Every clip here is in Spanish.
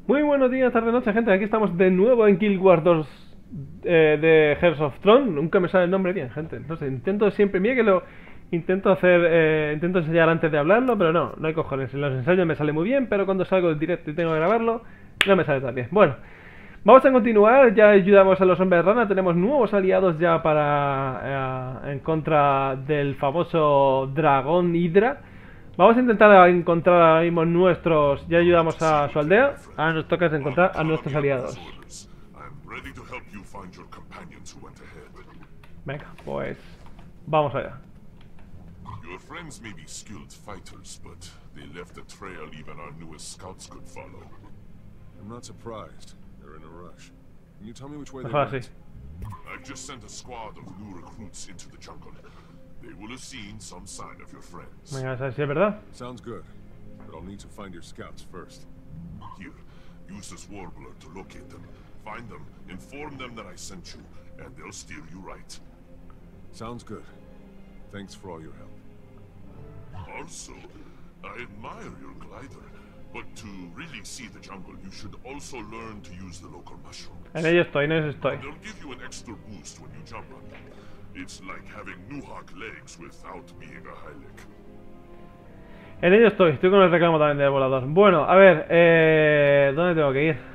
Muy buenos días, tarde, noche, gente. Aquí estamos de nuevo en Guild Wars 2 de Hearts of Throne. Nunca me sale el nombre bien, gente. No sé, intento siempre, mira que lo intento hacer, intento enseñar antes de hablarlo, pero no hay cojones. En los ensayos me sale muy bien, pero cuando salgo del directo y tengo que grabarlo, no me sale tan bien. Bueno, vamos a continuar. Ya ayudamos a los hombres rana. Tenemos nuevos aliados ya para en contra del famoso dragón Hydra. Vamos a intentar encontrar ahora mismo nuestros... Ya ayudamos a su aldea. Ahora nos toca encontrar a nuestros aliados. Venga, pues... Vamos allá. Your friends may be skilled fighters, but they left a trail even our newest scouts could follow. I'm not surprised. They're in a rush. Can you tell me which way they Mejor went? así. I've just sent a squad of new recruits into the jungle. They will have seen some sign of your friends. Venga, a ver si es verdad. Sounds good, but I'll need to find your scouts first. Here, use this warbler to locate them. Find them, inform them that I sent you, and they'll steer you right. Sounds good. Thanks for all your help. Also, I admire your glider, but to really see the jungle, you should also learn to use the local mushrooms. En ello estoy, en ello estoy. They'll give you an extra boost when you jump on them. It's like having Nuhak legs without being a Hylic. En ello estoy. Estoy con el reclamo también del volador. Bueno, a ver, ¿dónde tengo que ir?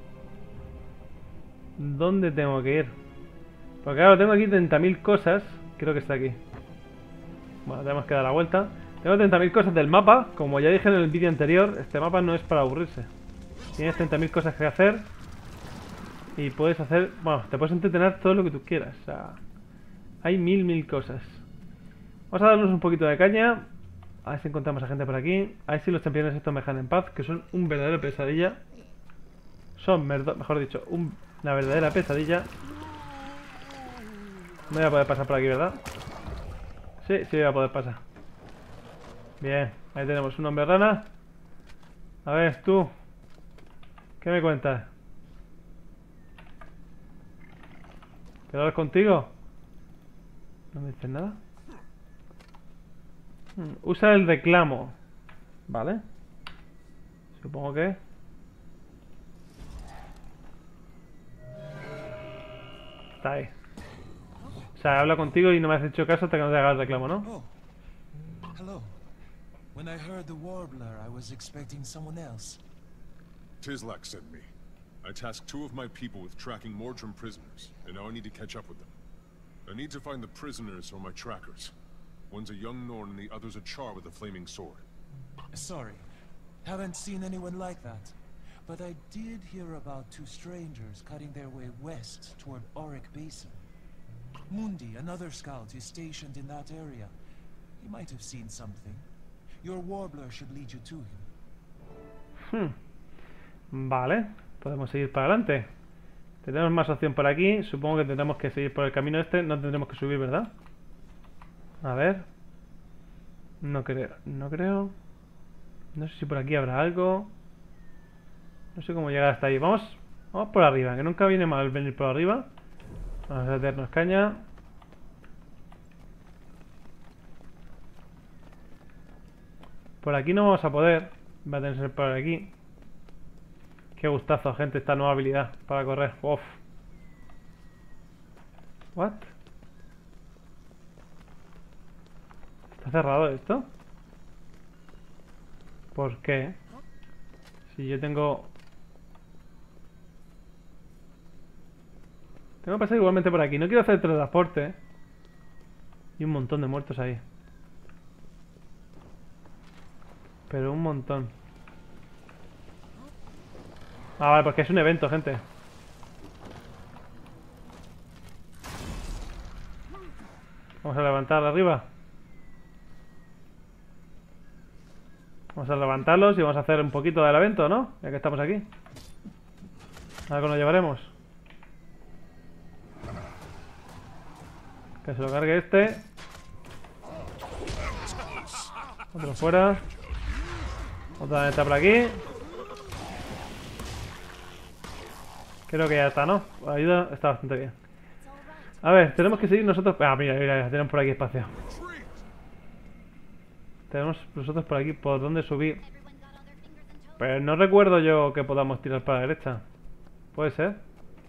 ¿Dónde tengo que ir? Porque claro, tengo aquí 30.000 cosas. Creo que está aquí. Bueno, tenemos que dar la vuelta. Tengo 30.000 cosas del mapa. Como ya dije en el vídeo anterior, este mapa no es para aburrirse. Tienes 30.000 cosas que hacer. Y puedes hacer... Bueno, te puedes entretener todo lo que tú quieras. O sea, hay mil cosas. Vamos a darnos un poquito de caña. A ver si encontramos a gente por aquí. A ver si los campeones estos me dejan en paz. Que son un verdadero pesadilla. Son, mejor dicho, una verdadera pesadilla. No voy a poder pasar por aquí, ¿verdad? Sí, sí voy a poder pasar. Bien, ahí tenemos un hombre rana. A ver, tú. ¿Qué me cuentas? ¿Quiero hablar contigo? ¿No me dices nada? Usa el reclamo. Vale. Supongo que... Está ahí. O sea, habla contigo y no me has hecho caso hasta que no te haga el reclamo, ¿no? Oh, hello. When I heard the warbler, I was expecting someone else. Tislak sent me. I tasked 2 of my people with tracking Mordrim prisoners, and now I need to catch up with them. I need to find the prisoners or my trackers. One's a young Norn and the other's a Char with a flaming sword. Sorry, haven't seen anyone like that. But I did hear about 2 strangers cutting their way west toward Auric Basin. Mundi, another scout, is stationed in that area. He might have seen something. Your warbler should lead you to him. Vale, podemos seguir para adelante. Tenemos más opción por aquí. Supongo que tendremos que seguir por el camino este. No tendremos que subir, ¿verdad? A ver. No creo. No sé si por aquí habrá algo. No sé cómo llegar hasta ahí. Vamos por arriba, que nunca viene mal venir por arriba. Vamos a meternos caña. Por aquí no vamos a poder. Va a tener que ser por aquí. Qué gustazo, gente, esta nueva habilidad para correr. Uf. What? ¿Está cerrado esto? ¿Por qué? Si yo tengo... Tengo que pasar igualmente por aquí. No quiero hacer teletransporte. Y un montón de muertos ahí. Pero un montón. Ah, vale, porque es un evento, gente. Vamos a levantar arriba. Vamos a levantarlos y vamos a hacer un poquito del evento, ¿no? Ya que estamos aquí. Algo nos llevaremos. Que se lo cargue este. Otro fuera. Otra está por aquí. Creo que ya está, ¿no? La ayuda está bastante bien. A ver, tenemos que seguir nosotros... Ah, mira, tenemos por aquí espacio. Tenemos nosotros por aquí por dónde subir. Pero no recuerdo yo que podamos tirar para la derecha. ¿Puede ser?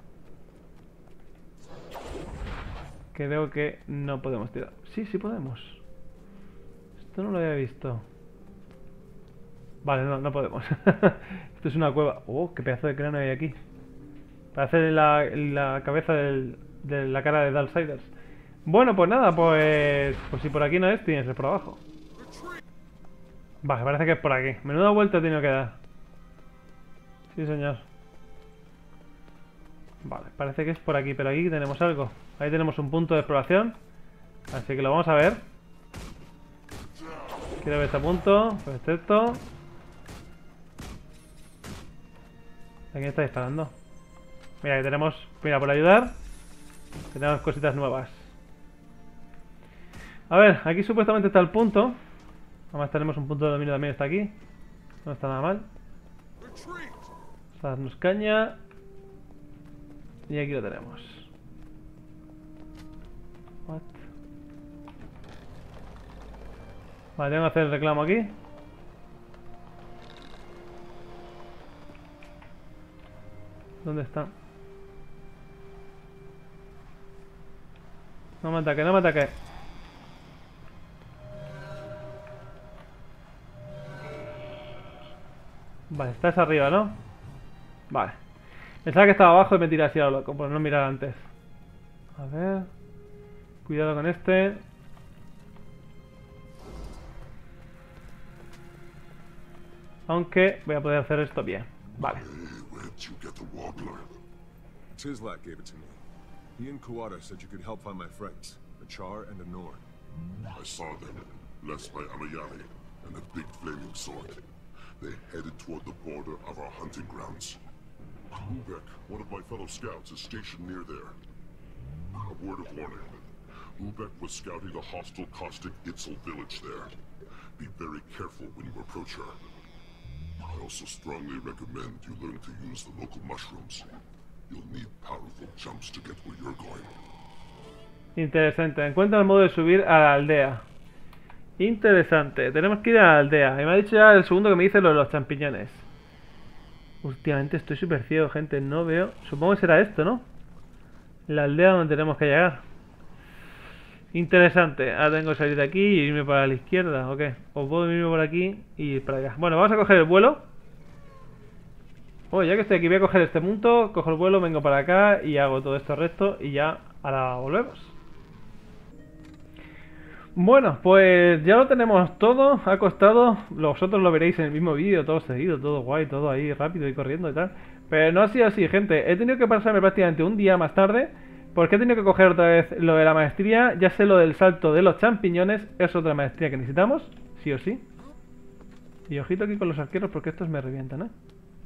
Creo que no podemos tirar. Sí, sí podemos. Esto no lo había visto. Vale, no podemos. Esto es una cueva. Oh, qué pedazo de cráneo hay aquí. Parece la cabeza de la cara de Darksiders. Bueno, pues nada, pues si por aquí no es, tienes que ir por abajo. Vale, parece que es por aquí. Menuda vuelta he tenido que dar. Sí, señor. Vale, parece que es por aquí, pero aquí tenemos algo. Ahí tenemos un punto de exploración. Así que lo vamos a ver. Quiero ver este punto. Perfecto. ¿A quién está disparando? Mira, que tenemos... Mira, por ayudar tenemos cositas nuevas. A ver, aquí supuestamente está el punto. Además tenemos un punto de dominio también, está aquí. No está nada mal. Vamos a darnos caña. Y aquí lo tenemos. What? Vale, tengo que hacer el reclamo aquí. ¿Dónde está? No me ataque, no me ataque. Vale, estás arriba, ¿no? Vale. Pensaba que estaba abajo y me tiré así a lo loco, por no mirar antes. A ver. Cuidado con este. Aunque voy a poder hacer esto bien. Vale. Where'd you get the Wobbler? Tislak gave it to me. He and Kuwata said you could help find my friends, a Char and a Norn. I saw them, led by Amayali and a big flaming sword. They headed toward the border of our hunting grounds. Ubek, one of my fellow scouts, is stationed near there. A word of warning. Ubek was scouting a hostile Caustic Itzel village there. Be very careful when you approach her. I also strongly recommend you learn to use the local mushrooms. You'll need powerful jumps to get where you're going. Interesante. Encuentra el modo de subir a la aldea. Interesante. Tenemos que ir a la aldea. Y me ha dicho ya el segundo que me dice lo de los champiñones. Últimamente estoy súper ciego, gente. No veo... Supongo que será esto, ¿no? La aldea donde tenemos que llegar. Interesante. Ahora tengo que salir de aquí y irme para la izquierda, ¿o qué? O puedo irme por aquí y ir para allá. Bueno, vamos a coger el vuelo. Ya que estoy aquí voy a coger este punto. Cojo el vuelo, vengo para acá y hago todo esto recto y ya ahora volvemos. Bueno, pues ya lo tenemos todo. Ha costado, vosotros lo veréis en el mismo vídeo, todo seguido, todo guay, todo ahí rápido y corriendo y tal. Pero no ha sido así, gente. He tenido que pasarme prácticamente un día más tarde porque he tenido que coger otra vez lo de la maestría. Ya sé lo del salto de los champiñones. Es otra maestría que necesitamos, sí o sí. Y ojito aquí con los arqueros porque estos me revientan, ¿eh?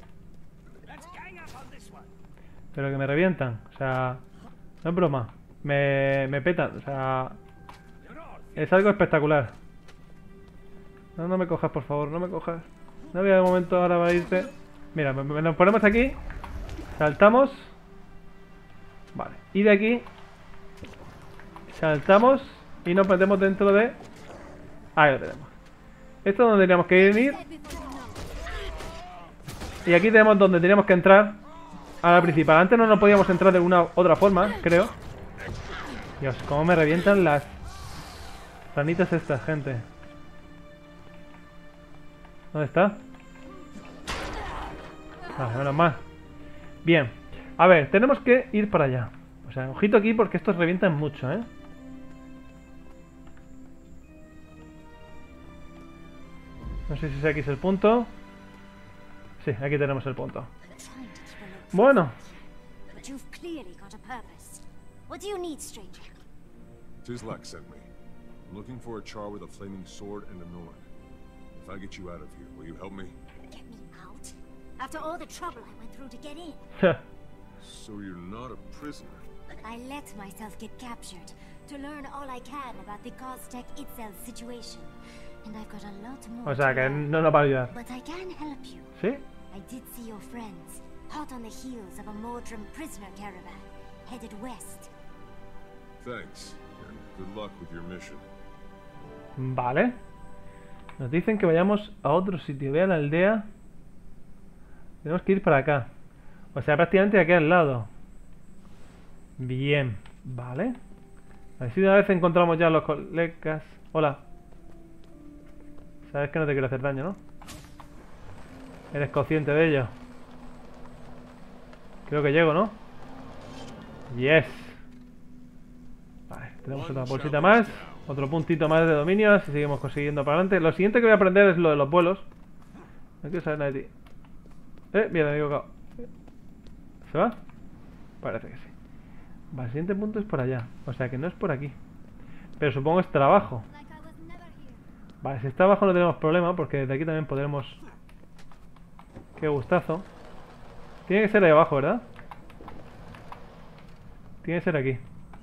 Pero que me revientan, o sea, no es broma, me petan, o sea, es algo espectacular. No me cojas, por favor, no me cojas. No había de momento, ahora va a irse. Mira, nos ponemos aquí, saltamos. Vale, y de aquí saltamos y nos metemos dentro de... Ahí lo tenemos. Esto es donde teníamos que ir. Y aquí tenemos donde teníamos que entrar a la principal. Antes no nos podíamos entrar de una otra forma, creo. Dios, cómo me revientan las ranitas estas, gente. ¿Dónde está? Vale, menos mal. Bien. A ver, tenemos que ir para allá. O sea, ojito aquí porque estos revientan mucho, ¿eh? No sé si aquí es el punto. Sí, aquí tenemos el punto. Bueno. Tislak sent me. I'm looking for a Char with a flaming sword and a Norn. If I get you out of here, will you help me? Get me out? After all the trouble I went through to get in. So you're not a prisoner? I let myself get captured to learn all I can about the Caustic Itzel situation. And I've got a lot more O sea, que no nos va a ayudar. But I can help you. ¿Sí? I did see your friends, hot on the heels of a Mordrum prisoner caravan, headed west. Thanks, and good luck with your mission. Vale. Nos dicen que vayamos a otro sitio. Ve a la aldea. Tenemos que ir para acá. O sea, prácticamente aquí al lado. Bien, vale. A ver si una vez encontramos ya los colegas. Hola. Sabes que no te quiero hacer daño, ¿no? Eres consciente de ello. Creo que llego, ¿no? Yes. Vale, tenemos otra bolsita más. Otro puntito más de dominio. Así seguimos consiguiendo para adelante. Lo siguiente que voy a aprender es lo de los vuelos. No quiero saber nada de ti. Mira, me he equivocado. ¿Se va? Parece que sí. Vale, el siguiente punto es por allá. O sea que no es por aquí. Pero supongo que está abajo. Vale, si está abajo no tenemos problema, porque desde aquí también podremos... Qué gustazo. Tiene que ser ahí abajo, ¿verdad? Tiene que ser aquí.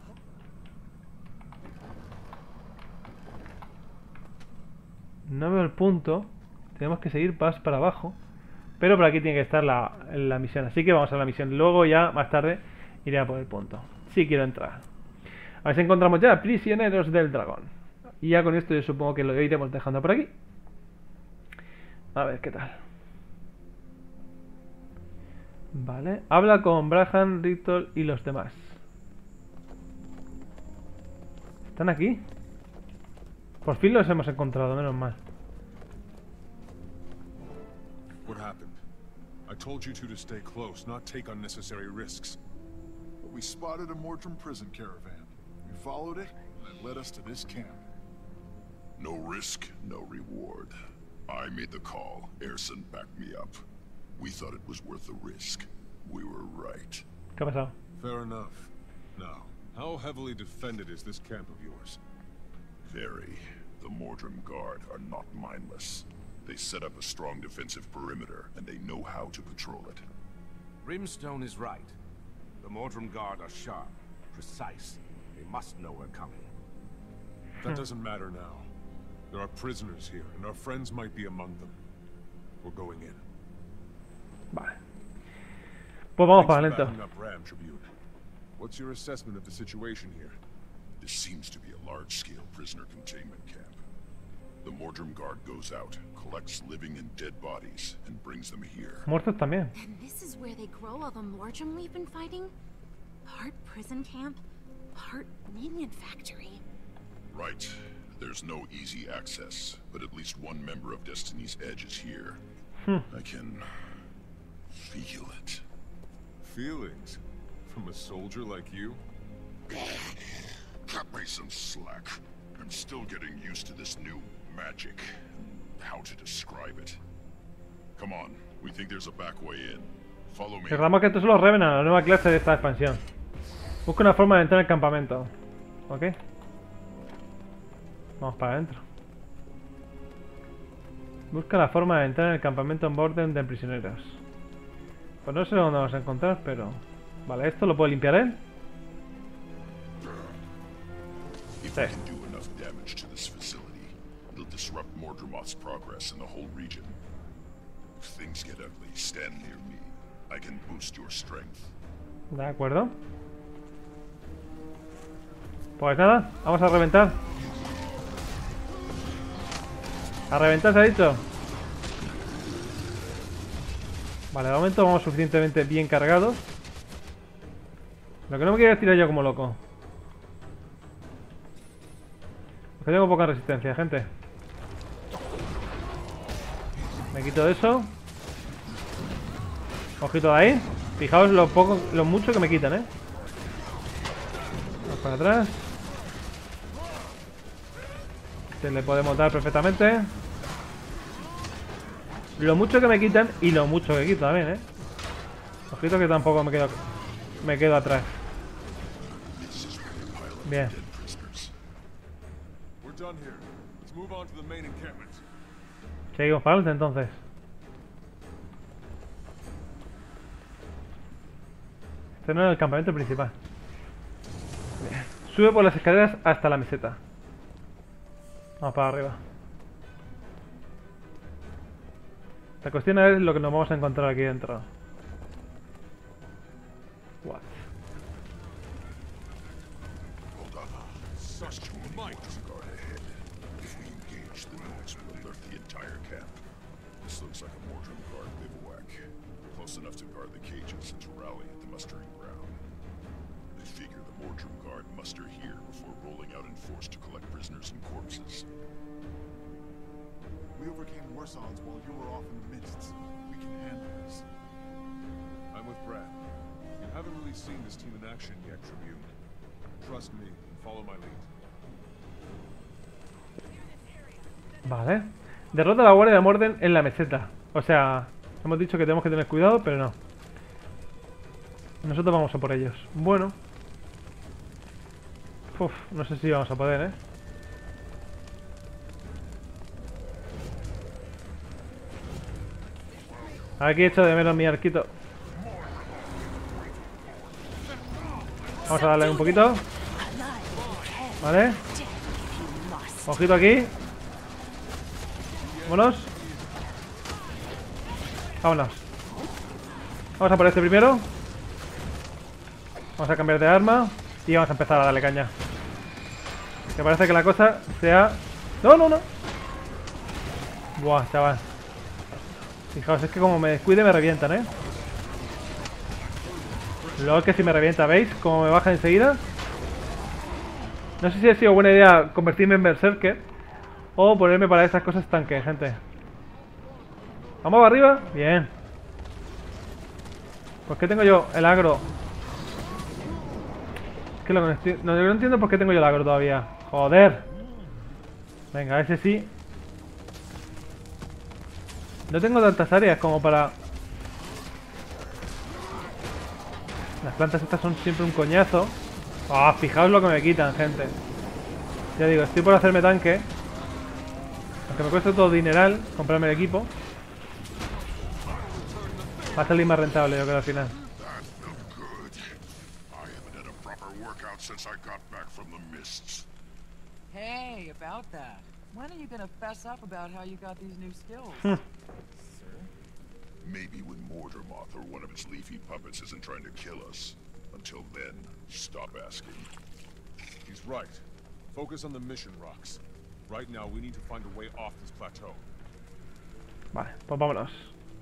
No veo el punto. Tenemos que seguir más para abajo. Pero por aquí tiene que estar la misión. Así que vamos a la misión. Luego ya, más tarde, iré a por el punto. Sí quiero entrar. A ver si encontramos ya prisioneros del dragón. Y ya con esto yo supongo que lo iremos dejando por aquí. A ver qué tal. Vale. Habla con Braham, Richtol y los demás. ¿Están aquí? Por fin los hemos encontrado, menos mal. What happened? I told you two to stay close, not take unnecessary risks. But we spotted a Mordrum prison caravan. We followed it, and it led us to this camp. No risk, no reward. I made the call. Erson backed me up. We thought it was worth the risk. We were right. ¿Qué ha pasado? Fair enough. Now, how heavily defended is this camp of yours? Very. The Mordrum Guard are not mindless. They set up a strong defensive perimeter, and they know how to patrol it. Brimstone is right. The Mordrum Guard are sharp, precise. They must know we're coming. That doesn't matter now. There are prisoners here, and our friends might be among them. We're going in. Vale. Pues vamos para Thanks for lento. backing up Ram, Tribune. What's your assessment of the situation here? This seems to be a large-scale prisoner containment camp. The Mordrum Guard goes out, collects living and dead bodies, and brings them here. Muertos también. And this is where they grow all the Mordrum we've been fighting? Part prison camp, part minion factory. Right. There's no easy access, but at least one member of Destiny's Edge is here. I can... feel it. Feelings? From a soldier like you? Cut me some slack. I'm still getting used to this new magic. How to describe it. Come on, we think there's a back way in. Follow me. Recordamos que estos son los Revenant, la nueva clase de esta expansión. Busca una forma de entrar al campamento. ¿Ok? Vamos para adentro. Busca la forma de entrar en el campamento en Borden de prisioneros. Pues no sé dónde vamos a encontrar, pero... Vale, ¿esto lo puede limpiar él? If we can do enough damage to this facility, it'll disrupt Mordremoth's progress in the whole region. If things get ugly, stand near me. I can boost your strength. De acuerdo. Pues nada, vamos a reventar. A reventar se ha dicho. Vale, de momento vamos suficientemente bien cargados. Lo que no me quiero es tirar yo como loco. Porque tengo poca resistencia, gente. Me quito de eso. Ojito de ahí. Fijaos lo mucho que me quitan, Vamos para atrás. Se le podemos dar perfectamente. Lo mucho que me quitan y lo mucho que quito también, Ojito que tampoco me quedo atrás. Bien. We're done here. Let's move on to the main encampment. Seguimos para adelante entonces. Este no es el campamento principal. Bien. Sube por las escaleras hasta la meseta. Vamos para arriba. La cuestión es lo que nos vamos a encontrar aquí dentro. What? Hold on. There's too many Mordrum Guard ahead. If we engage, the noise will alert the entire camp. This looks like a Mordrum Guard bivouac. guard the cages and to rally at the mustering ground. They figure the Mordrum Guard muster here before rolling out in force to collect prisoners and corpses. We overcame worse odds while you were off in the mists. We can handle this. I'm with Brad. You haven't really seen this team in action yet, Tribune. Trust me and follow my lead. Vale. Derrota a la guardia de Morden en la meseta. O sea, hemos dicho que tenemos que tener cuidado, pero no. Nosotros vamos a por ellos. Bueno. Uf, no sé si vamos a poder, ¿eh? Aquí echo de menos mi arquito. Vamos a darle un poquito. Vale. Ojito aquí. Vámonos. Vámonos. Vamos a por este primero. Vamos a cambiar de arma. Y vamos a empezar a darle caña. Me parece que la cosa sea... ¡No, no, no! Buah, chaval. Fijaos, es que como me descuide me revientan, ¿eh? Luego que si me revienta, ¿veis? Como me baja enseguida. No sé si ha sido buena idea convertirme en Berserker o ponerme para esas cosas tanque, gente. ¿Vamos arriba? Bien. ¿Por qué tengo yo el agro? Es que no entiendo por qué tengo yo el agro todavía. Joder. Venga, ese sí. No tengo tantas áreas como para... Las plantas estas son siempre un coñazo. Ah, fijaos lo que me quitan, gente. Ya digo, estoy por hacerme tanque. Aunque me cueste todo dineral comprarme el equipo. Va a salir más rentable, yo creo, al final. Hey, about that. When are you gonna fess up about how you got these new skills? Sir? Maybe when Mordermoth or one of its leafy puppets isn't trying to kill us. Until then, stop asking. He's right. Focus on the mission, Rox. Right now, we need to find a way off this plateau. Vale, pues vámonos.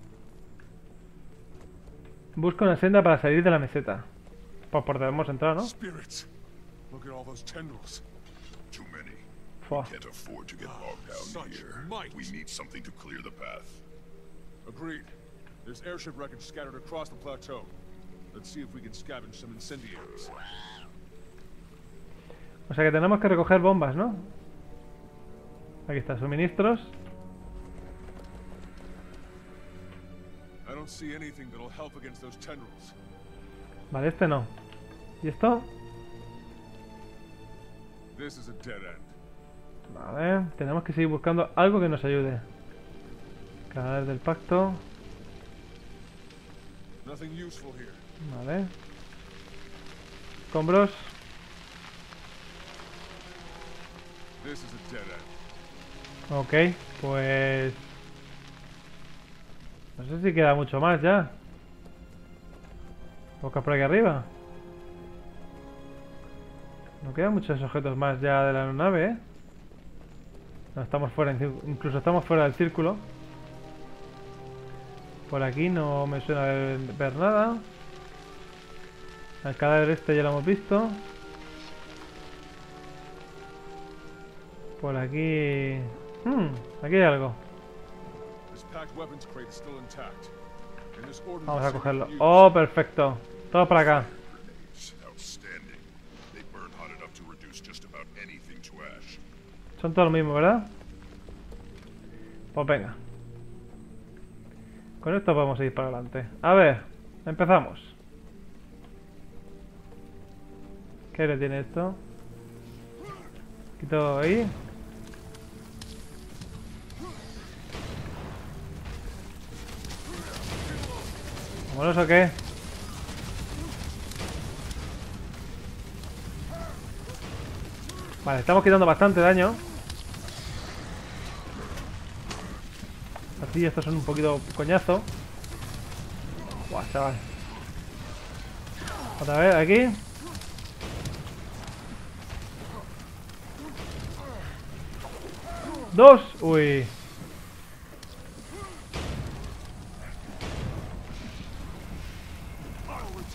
Busca una senda para salir de la meseta. Pues por donde hemos entrado, ¿no? Spirits. Look at all those tendrils. Too many. Fua. We can't afford to get bogged down here. We need something to clear the path. Agreed. There's airship wreckage scattered across the plateau. Let's see if we can scavenge some incendiaries. O sea que tenemos que recoger bombas, ¿no? Aquí está, suministros. I don't see anything that'll help against those tendrils. Vale, este no. ¿Y esto? This is a dead end. Vale, tenemos que seguir buscando algo que nos ayude. Cadáver del pacto. Nothing useful here. Vale. Escombros. This is a dead end. Ok, pues... No sé si queda mucho más ya. Busca por aquí arriba. No quedan muchos objetos más ya de la nave, ¿eh? No, estamos fuera, incluso estamos fuera del círculo. Por aquí no me suena ver nada. El cadáver este ya lo hemos visto. Por aquí... aquí hay algo. Vamos a cogerlo. Oh, perfecto. Todo para acá. Son todos lo mismo, ¿verdad? Pues venga. Con esto podemos ir para adelante. A ver, empezamos. ¿Qué le tiene esto? Quito ahí. ¿Vámonos o qué? Vale, estamos quitando bastante daño. Así, estos son un poquito coñazo. Buah, chaval. Otra vez, aquí. Dos. Uy.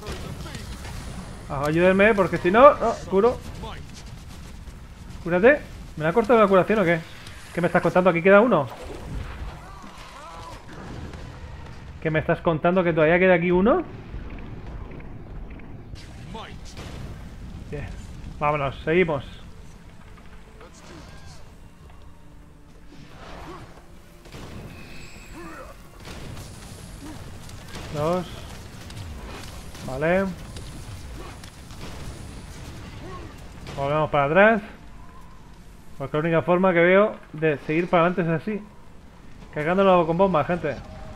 Ayúdenme, porque si no... No, curo. Cúrate. ¿Me la ha cortado la curación o qué? ¿Qué me estás contando? ¿Aquí queda uno? ¿Qué me estás contando? ¿Que todavía queda aquí uno? Bien. Vámonos, seguimos. Dos. Vale. Volvemos para atrás. Porque la única forma que veo de seguir para adelante es así. Cargándolo con bombas, gente.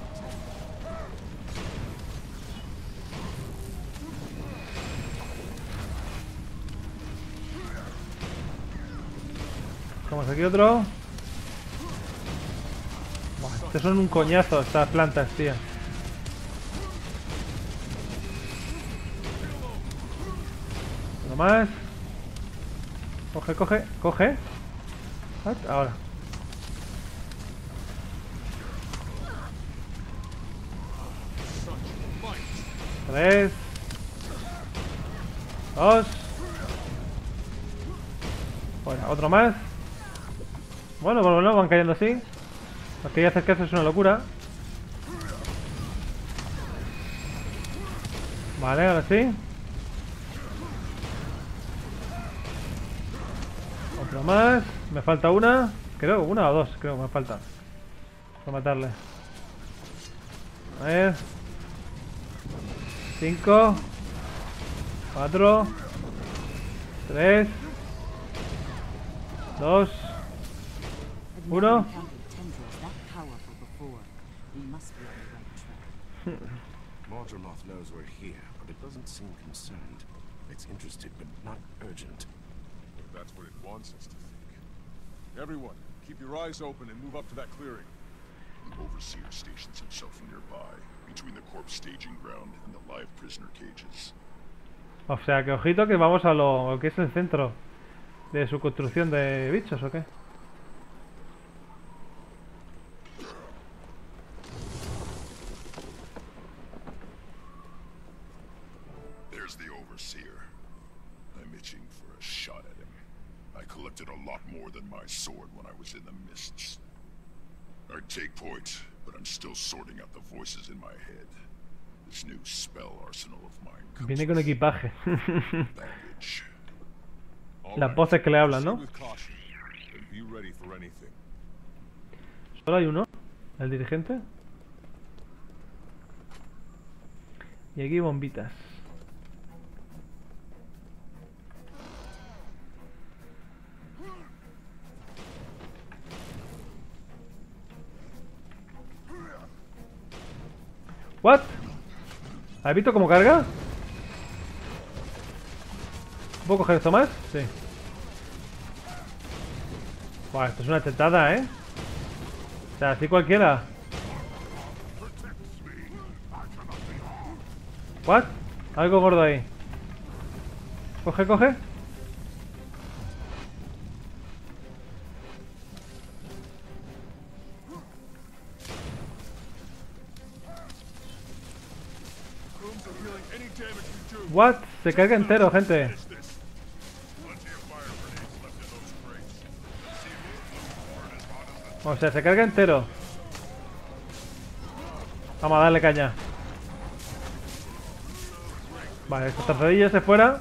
Vamos aquí otro. Buah, estos son un coñazo estas plantas, tío. Uno más. Coge, coge, coge. Ahora. Tres. Dos. Bueno, otro más. Bueno, por lo menos van cayendo así. Lo que hay que hacer que eso es una locura. Vale, ahora sí. Otro más. Me falta una. Creo, una o dos. Creo que me falta. Voy a matarle. A ver. 5 4 3 2 1. Mordramoth knows we're here, but it doesn't seem concerned. It's interested, but not urgent. That's what it wants us to think. Everyone, keep your eyes open and move up to that clearing. The Overseer stations himself nearby, between the corpse staging ground and the live prisoner cages. O sea, que ojito que vamos a lo que es el centro de su construcción de bichos, ¿o qué? There's the Overseer. I'm itching for a shot at him. I collected a lot more than my sword when I was in the mists. I'd take point, but I'm still sorting out the voices in my head. This new spell arsenal of mine comes Viene con with equipaje. baggage. Las voces que le hablan, ¿no? Proceed with caution, and be ready for anything. Solo hay uno, el dirigente. Y aquí bombitas. ¿What? ¿Has visto cómo carga? ¿Puedo coger esto más? Sí. Buah, esto es una tetada, ¿eh? O sea, así cualquiera. ¿What? Algo gordo ahí. Coge, coge. What? Se carga entero, gente. O sea, se carga entero. Vamos a darle caña. Vale, estos tarzadillos se fuera.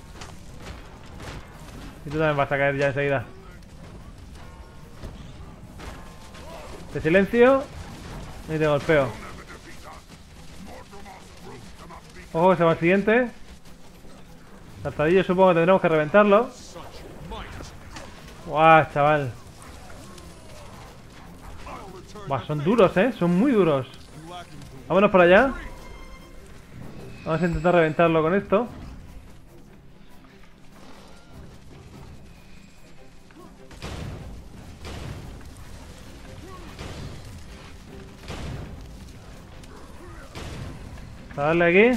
Y tú también vas a caer ya enseguida. De silencio. Y te golpeo. Ojo que se va el siguiente. Tarzadillo supongo que tendremos que reventarlo. Guau, chaval. Buah, son duros, son muy duros. Vámonos para allá. Vamos a intentar reventarlo con esto. A darle aquí.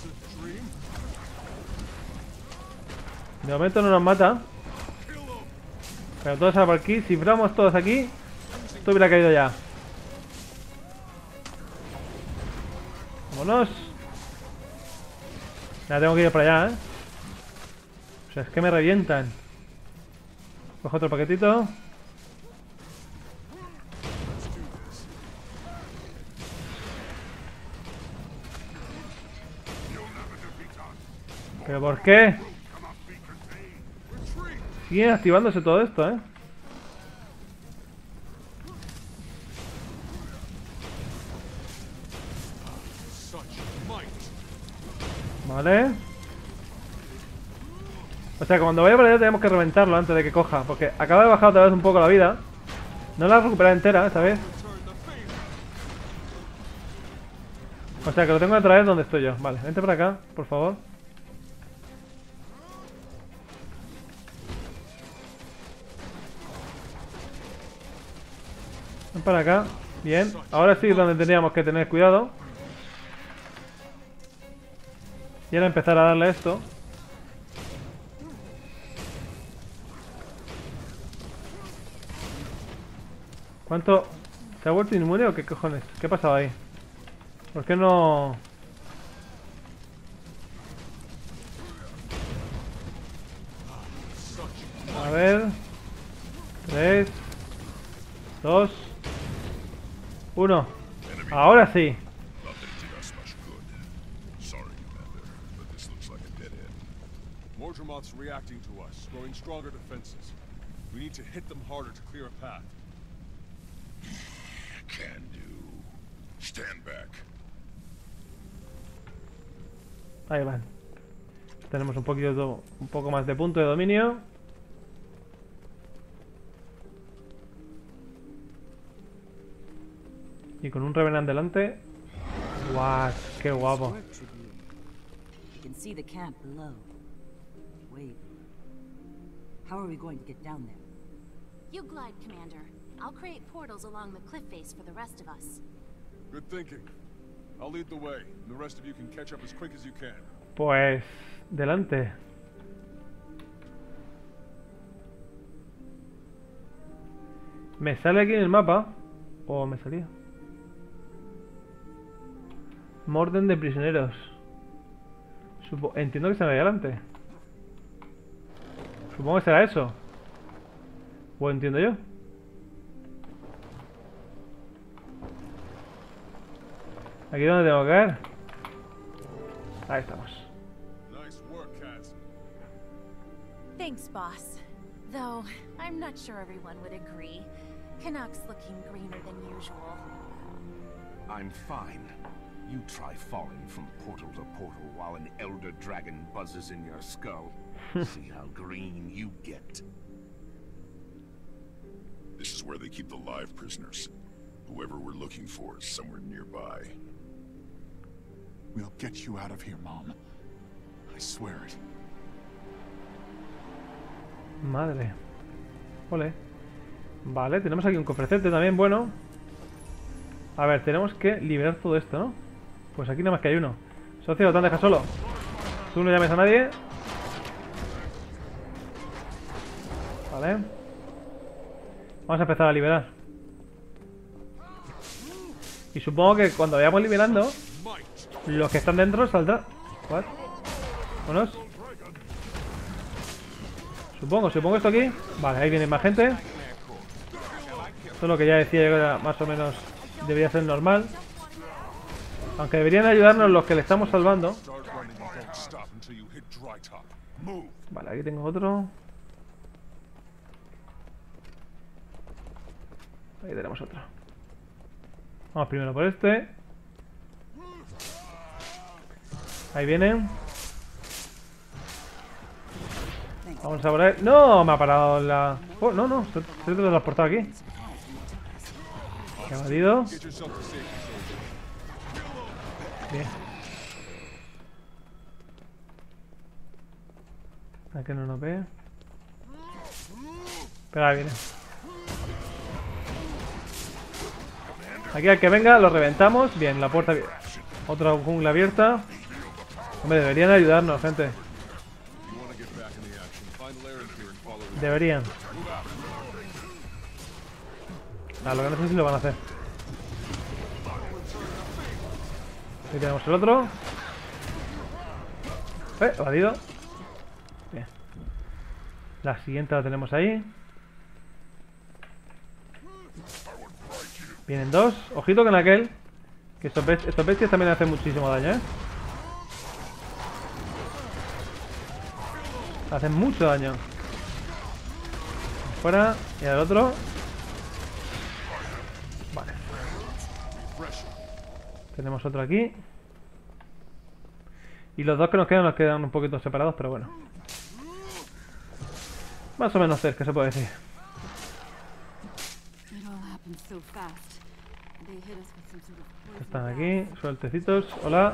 De momento no nos mata. Pero todos por aquí. Si fuéramos todos aquí, esto hubiera caído ya. Vámonos. Ya tengo que ir para allá, ¿eh? O sea, es que me revientan. Cojo otro paquetito. ¿Pero por qué? Sigue activándose todo esto, ¿eh? Vale. O sea, cuando vaya para allá tenemos que reventarlo antes de que coja. Porque acaba de bajar otra vez un poco la vida. No la he recuperado entera esta vez. O sea, que lo tengo que traer donde estoy yo. Vale, vente para acá, por favor. Ven para acá. Bien. Ahora sí es donde tendríamos que tener cuidado. Y ahora empezar a darle esto. ¿Cuánto? ¿Se ha vuelto inmune o qué cojones? ¿Qué ha pasado ahí? ¿Por qué no...? A ver... 3... 2... 1... Ahora sí. Mordremoth's reacting to us, growing stronger defenses. We need to hit them harder to clear a path. Can do. Stand back. Ahí van. Tenemos un poco más de punto de dominio. Y con un Revenant delante. ¡Guau! ¡Qué guapo! You can see the camp below. Wait. How are we going to get down there? You glide, Commander. I'll create portals along the cliff face for the rest of us. Good thinking. I'll lead the way, and the rest of you can catch up as quick as you can. Pues... delante. ¿Me sale aquí en el mapa? ¿O me salía? Morden de prisioneros. Entiendo que se me ve adelante. Supongo que será eso. ¿O entiendo yo? ¿Aquí donde tengo que caer? Ahí estamos. Nice work, Kaz. Thanks, boss. Though, I'm not sure everyone would agree. Canuck's looking greener than usual. I'm fine. You try falling from portal to portal while an elder dragon buzzes in your skull. See how green you get. This is where they keep the live prisoners. Whoever we're looking for is somewhere nearby. We'll get you out of here, Mom. I swear it. Madre. Ole. Vale, tenemos aquí un cofrecete también, bueno. A ver, tenemos que liberar todo esto, ¿no? Pues aquí nada más que hay uno. Socio, te han dejado solo. Tú no llames a nadie. Vale. Vamos a empezar a liberar. Y supongo que cuando vayamos liberando, los que están dentro saldrán. ¿What? Vámonos. Supongo esto aquí. Vale, ahí viene más gente. Esto es lo que ya decía yo, que era más o menos debería ser normal. Aunque deberían ayudarnos los que le estamos salvando. Vale, aquí tengo otro. Ahí tenemos otro. Vamos primero por este. Ahí vienen. Vamos a por ahí. ¡No! Me ha parado la... Oh, no, se ha transportado aquí. Evadido. Bien. A que no nos ve. Pero ahí viene. Aquí al que venga lo reventamos. Bien, la puerta. Otra jungla abierta. Hombre, deberían ayudarnos, gente. Deberían. Lo que no sé si lo van a hacer. Aquí tenemos el otro. Evadido. Bien. La siguiente la tenemos ahí. Vienen dos. Ojito con aquel. Que estos bestias también hacen muchísimo daño, ¿eh? Hacen mucho daño. Fuera. Y al otro. Vale. Tenemos otro aquí. Y los dos que nos quedan un poquito separados, pero bueno. Más o menos cerca, se puede decir. Están aquí, sueltecitos. Hola.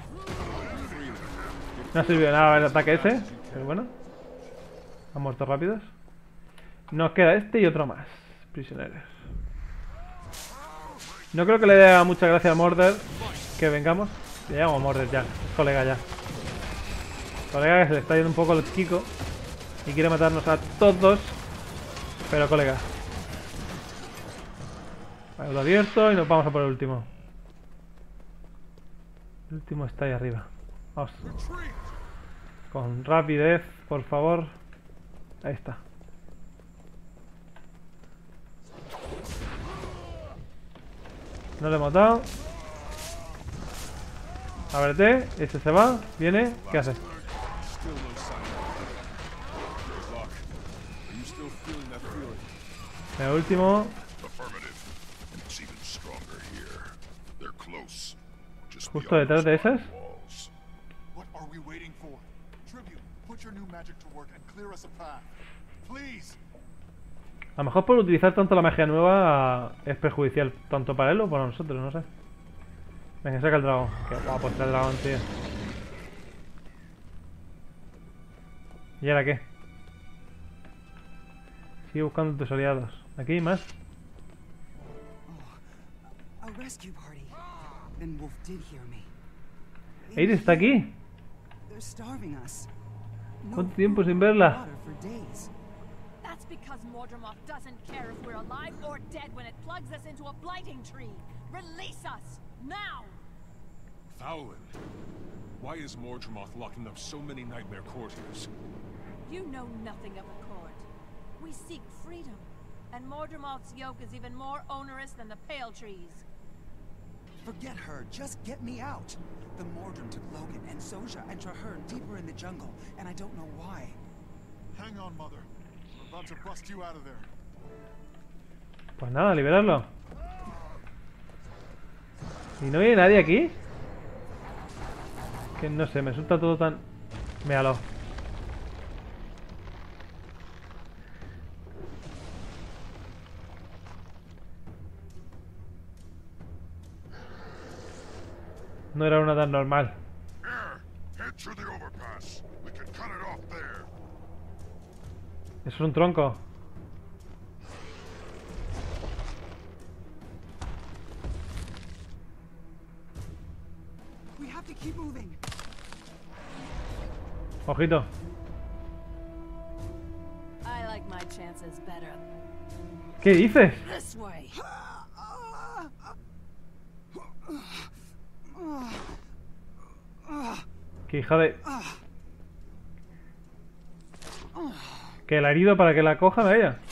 No ha servido de nada el ataque ese, pero bueno. Han muerto rápidos. Nos queda este y otro más. Prisioneros. No creo que le dé mucha gracia a Mordred que vengamos. Le llamo Mordred ya, es colega ya. Colega que se le está yendo un poco el chico y quiere matarnos a todos. Pero colega. Vale, lo abierto y nos vamos a por el último. El último está ahí arriba. Vamos. Con rapidez, por favor. Ahí está. No le hemos dado. Ábrete. Este se va. Viene. ¿Qué hace? El último. Justo detrás de esas. A lo mejor por utilizar tanto la magia nueva es perjudicial tanto para él o para nosotros, no sé. Venga, saca el dragón. Qué guapo está el dragón, tío. ¿Y ahora qué? Sigue buscando tus aliados. Aquí más. Eire está aquí. ¿Cuánto tiempo sin verla? That's because Mordremoth doesn't care if we're alive or dead when it plugs us into a blighting tree. Release us now. Fowlin, why is Mordremoth locking up so many nightmare courtiers? You know nothing of a court. We seek freedom, and Mordremoth's yoke is even more onerous than the Pale Trees. Forget her. Just get me out. The Mordrim took Logan and Soja and Traherne deeper in the jungle, and I don't know why. Hang on, Mother. We're about to bust you out of there. Pues nada, liberarlo. ¿Y no viene nadie aquí? Que no sé, me resulta todo tan... Míralo. No era una tan normal. Eso es un tronco. Ojito. ¿Qué dices? Que hija de... Que la ha herido para que la cojan a ella.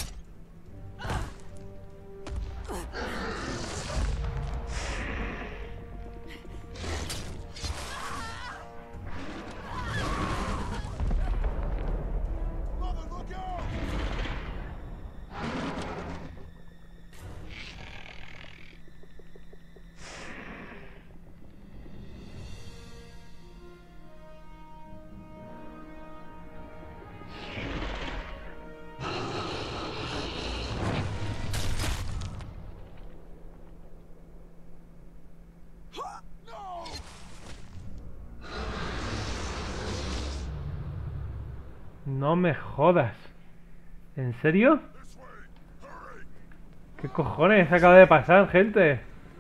No me jodas. ¿En serio? ¿Qué cojones acaba de pasar, gente?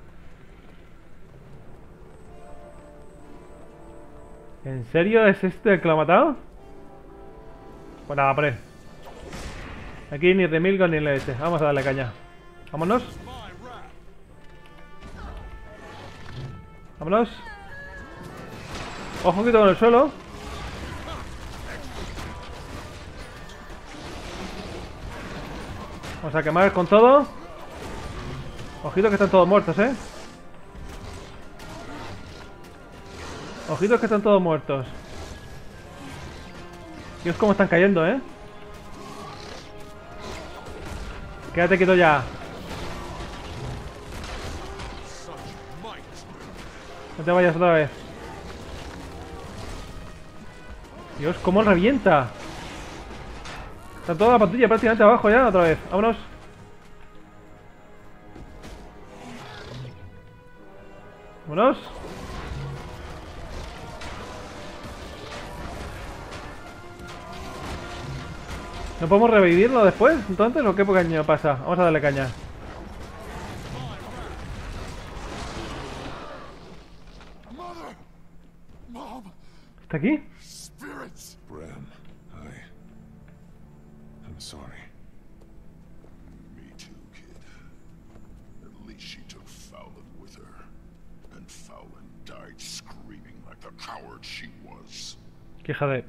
¿En serio es este el que lo ha matado? Pues nada, por él. Aquí ni remilgo ni leche. Vamos a darle caña. Vámonos. Vámonos. Ojo quito con el suelo. Vamos a quemar con todo. Ojito que están todos muertos, ¿eh? Ojitos que están todos muertos. Dios, cómo están cayendo, ¿eh? Quédate quieto ya. No te vayas otra vez. Dios, cómo revienta. Está toda la patrulla prácticamente abajo ya, otra vez. Vámonos. Vámonos. ¿No podemos revivirlo después? Entonces, ¿o qué caña pasa? Vamos a darle caña. ¿Está aquí? Bram, I'm sorry. Me too, kid. At least she took Fowlin with her. And Fowlin died screaming like the coward she was. Qué jade.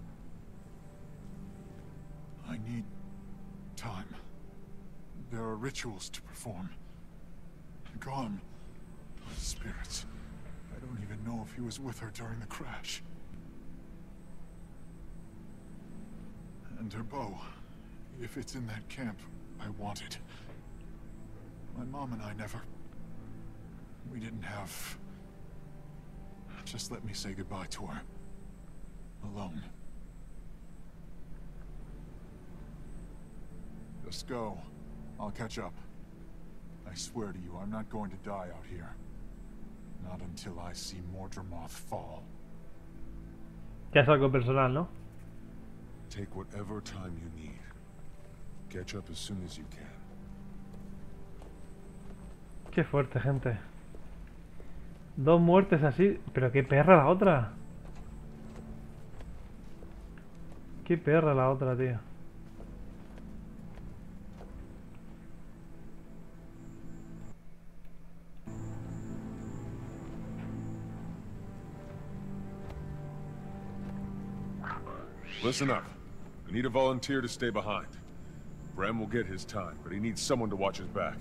I need time. There are rituals to perform. Gone. Spirits. I don't even know if he was with her during the crash. And her bow. If it's in that camp, I want it. My mom and I never... We didn't have... Just let me say goodbye to her. Alone. Just go. I'll catch up. I swear to you, I'm not going to die out here. Not until I see Mordremoth fall. Ya es algo personal, ¿no? Take whatever time you need. Catch up as soon as you can. Qué fuerte, gente. 2 muertes así. Pero qué perra la otra. Qué perra la otra, tío. Listen up. I need a volunteer to stay behind. Bram will get his time, but he needs someone to watch his back.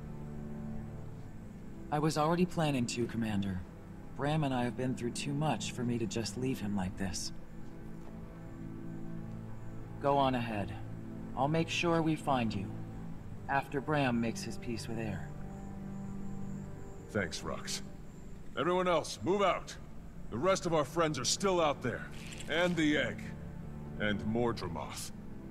I was already planning to, Commander. Bram and I have been through too much for me to just leave him like this. Go on ahead. I'll make sure we find you. After Bram makes his peace with Air. Thanks, Rux. Everyone else, move out. The rest of our friends are still out there. And the egg. And Mordremoth.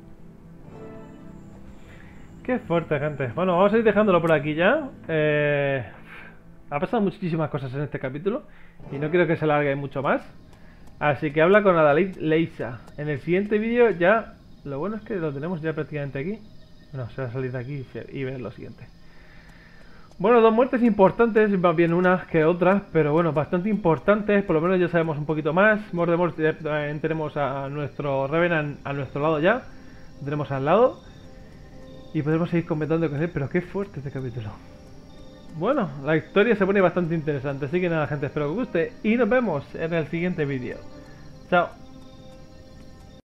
Qué fuerte, gente. Bueno, vamos a ir dejándolo por aquí ya. Ha pasado muchísimas cosas en este capítulo y no quiero que se alargue mucho más. Así que habla con Adalaid Leisa. En el siguiente vídeo ya... Lo bueno es que lo tenemos ya prácticamente aquí. Bueno, se va a salir de aquí y ver lo siguiente. Bueno, 2 muertes importantes, más bien unas que otras, pero bueno, bastante importantes. Por lo menos ya sabemos un poquito más. Mordemort, tenemos a nuestro Revenant a nuestro lado ya. Lo tenemos al lado. Y podremos seguir comentando con él, pero qué fuerte este capítulo. Bueno, la historia se pone bastante interesante. Así que nada, gente, espero que os guste. Y nos vemos en el siguiente vídeo. Chao.